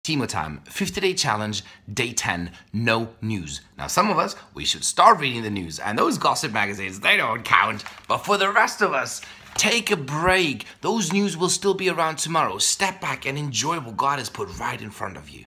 Timotime, 50-day challenge, day 10, no news. Now some of us, we should start reading the news, and those gossip magazines, they don't count. But for the rest of us, take a break. Those news will still be around tomorrow. Step back and enjoy what God has put right in front of you.